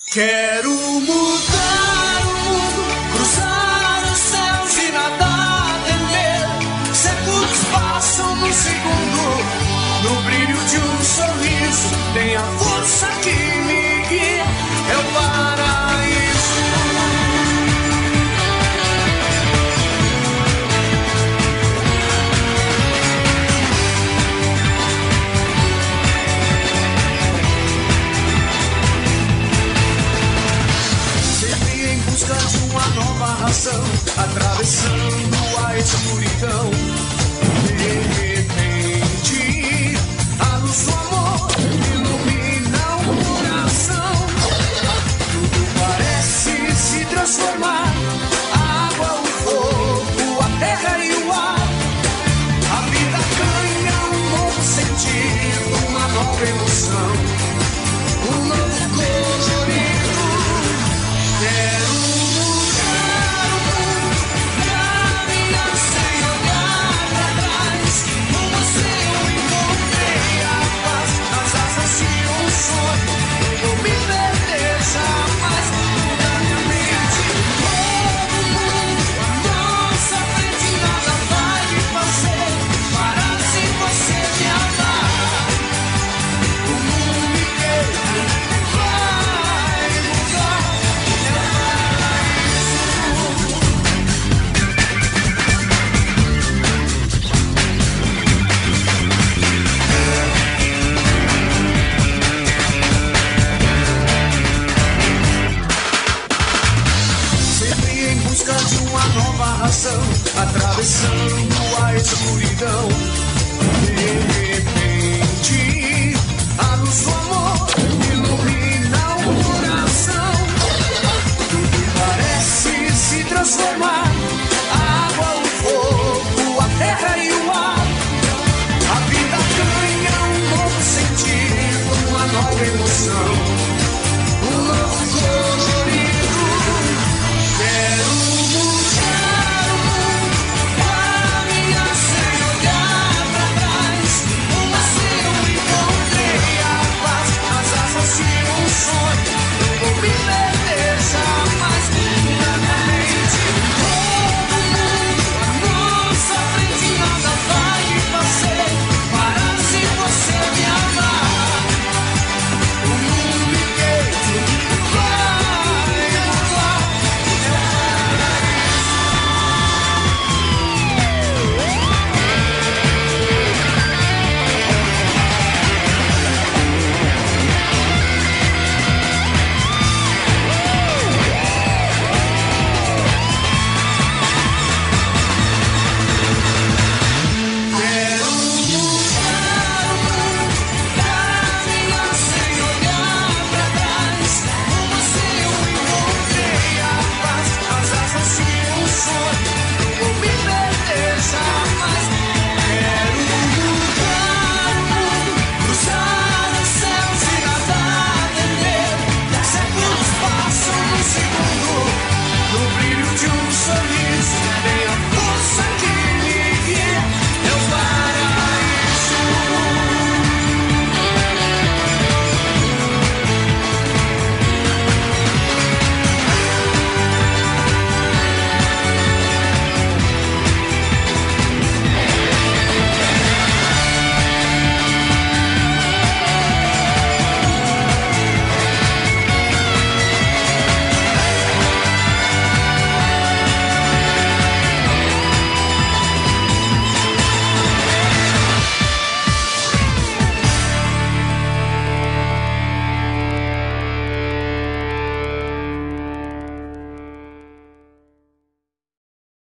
Quero mudar o mundo, cruzar os céus e nada temer. Séculos passam num segundo, no brilho de um sorriso. Tem a força que me guia, é o paraíso. De uma nova razão, atravessando a escuridão. De repente, a luz do amor ilumina o coração. Tudo parece se transformar: a água, o fogo, a terra e o ar. A vida ganha um novo sentido, uma nova emoção, um novo colorido. Quero atravessando a escuridão. De repente, a luz do amor ilumina o coração. Tudo parece se transformar: a água, o fogo, a terra e o ar. A vida ganha um novo sentido, uma nova emoção, um novo colorido. Quero be there.